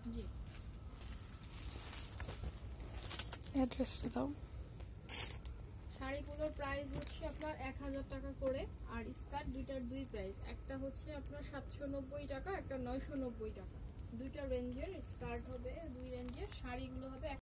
জি, অ্যাড্রেসটা দাও। শাড়িগুলোর প্রাইস হচ্ছে আপনার 1000 টাকা করে, আর স্কার্ট দুইটার দুই প্রাইস, একটা হচ্ছে আপনার 790 টাকা, একটা 990 টাকা। দুইটা রেঞ্জের স্কার্ট হবে, দুই রেঞ্জের শাড়িগুলো হবে